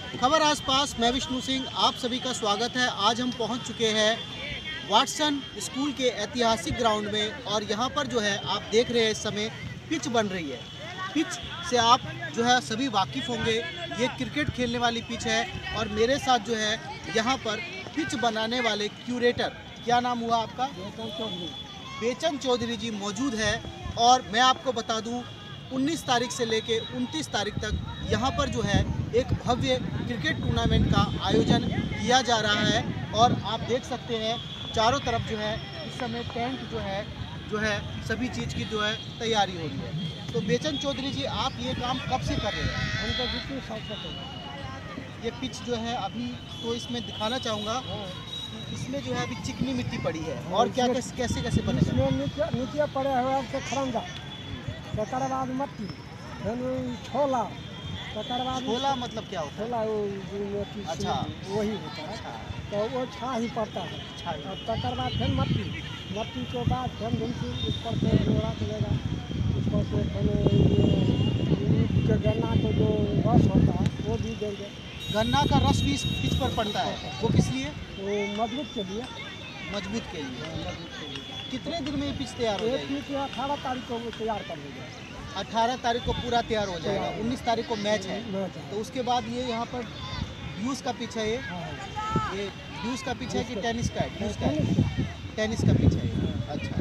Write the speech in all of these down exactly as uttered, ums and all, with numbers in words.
खबर आसपास, मैं विष्णु सिंह, आप सभी का स्वागत है। आज हम पहुंच चुके हैं वाटसन स्कूल के ऐतिहासिक ग्राउंड में और यहां पर जो है आप देख रहे हैं इस समय पिच बन रही है। पिच से आप जो है सभी वाकिफ़ होंगे, ये क्रिकेट खेलने वाली पिच है। और मेरे साथ जो है यहाँ पर पिच बनाने वाले क्यूरेटर, क्या नाम हुआ आपका? बेचन चौधरी। बेचन चौधरी जी मौजूद है। और मैं आपको बता दूं, उन्नीस तारीख से लेके उनतीस तारीख तक यहाँ पर जो है एक भव्य क्रिकेट टूर्नामेंट का आयोजन किया जा रहा है। और आप देख सकते हैं चारों तरफ जो है इस समय टेंट जो है जो है सभी चीज़ की जो है तैयारी हो रही है। तो बेचन चौधरी जी, आप ये काम कब से कर रहे हैं? हम तो जितने साल से ये पिच जो है अभी तो इसमें दिखाना चाहूँगा, इसमें जो है अभी चिकनी मिट्टी पड़ी है। और क्या कैसे कैसे कैसे बनेगा? इसमें नीचे नीचे पड़े हुए से खरंजा, तकर बाद मट्टी, फिर छोला, तकर बाद छोला मतलब क्या होता है? छोला वो जो मोटी सी अच्छा। वही होता है। अच्छा, तो वो छा ही पड़ता है। छाई। और तकर बाद फिर मट्टी, मट्टी के बाद फिर घुमती उस पर से जोड़ा चलेगा, उस पर से फिर ये के गन्ना को जो रस होता है वो भी देंगे। गन्ना का रस भी इस पिच पर पड़ता है, वो किस लिए? वो मजबूत के लिए। मजबूत के लिए। मजबूत के लिए कितने दिन में ये पिच तैयार हो एक जाएगी? मीटर अठारह तारीख को वो तैयार कर देंगे। अठारह तारीख को पूरा तैयार हो जाएगा। तैयार। उन्नीस तारीख को मैच है, मैच है। तो उसके बाद ये यहाँ पर ड्यूस का पिच है। ये हाँ। ये ड्यूस का पिच है कि टेनिस का है? ड्यूस का टेनिस है, टेनिस का पिच है ये। अच्छा,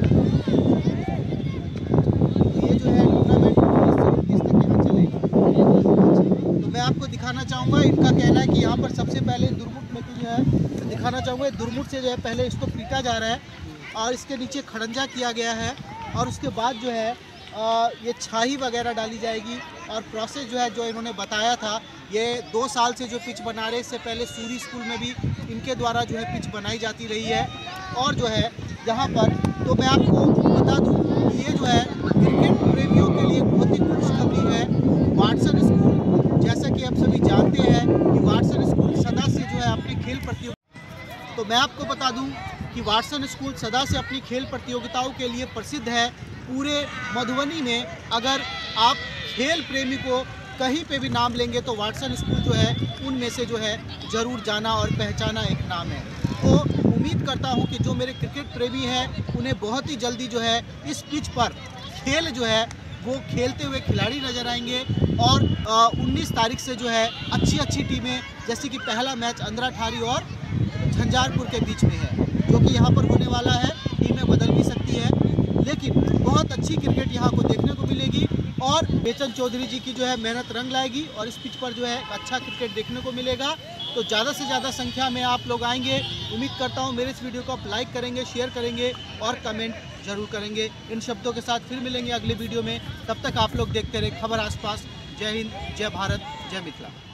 तो ये जो है टूर्नामेंट उन्नीस से उनतीस तक यहाँ चलेगा। अच्छा, तो मैं आपको दिखाना चाहूँगा, इनका कहना है कि यहाँ पर सबसे पहले दुरमुट में जो है दिखाना चाहूँगा, दुरमुट से जो है पहले इसको पीटा जा रहा है और इसके नीचे खड़ंजा किया गया है। और उसके बाद जो है आ, ये छाही वगैरह डाली जाएगी। और प्रोसेस जो है जो इन्होंने बताया था, ये दो साल से जो पिच बना रहे, इससे पहले सूरी स्कूल में भी इनके द्वारा जो है पिच बनाई जाती रही है। और जो है यहाँ पर तो मैं आपको बता दूँ कि ये जो है क्रिकेट प्रेमियों के लिए बहुत ही खुशखबरी है। वाटसन स्कूल, जैसा कि आप सभी जानते हैं कि वाटसन स्कूल सदा से जो है अपनी खेल प्रतियोगिता तो मैं आपको बता दूं कि वाटसन स्कूल सदा से अपनी खेल प्रतियोगिताओं के लिए प्रसिद्ध है। पूरे मधुबनी में अगर आप खेल प्रेमी को कहीं पे भी नाम लेंगे तो वाटसन स्कूल जो है उनमें से जो है ज़रूर जाना और पहचाना एक नाम है। तो उम्मीद करता हूं कि जो मेरे क्रिकेट प्रेमी हैं उन्हें बहुत ही जल्दी जो है इस पिच पर खेल जो है वो खेलते हुए खिलाड़ी नज़र आएंगे। और उन्नीस तारीख से जो है अच्छी अच्छी टीमें, जैसे कि पहला मैच अंद्राठारी और झंझारपुर के बीच में है, जो कि यहाँ पर होने वाला है। टीमें बदल भी सकती है, लेकिन बहुत अच्छी क्रिकेट यहाँ को देखने को मिलेगी। और बेचन चौधरी जी की जो है मेहनत रंग लाएगी और इस पिच पर जो है अच्छा क्रिकेट देखने को मिलेगा। तो ज़्यादा से ज़्यादा संख्या में आप लोग आएंगे। उम्मीद करता हूँ मेरे इस वीडियो को आप लाइक करेंगे, शेयर करेंगे और कमेंट जरूर करेंगे। इन शब्दों के साथ फिर मिलेंगे अगले वीडियो में। तब तक आप लोग देखते रहे खबर आसपास। जय हिंद, जय भारत, जय मिथिला।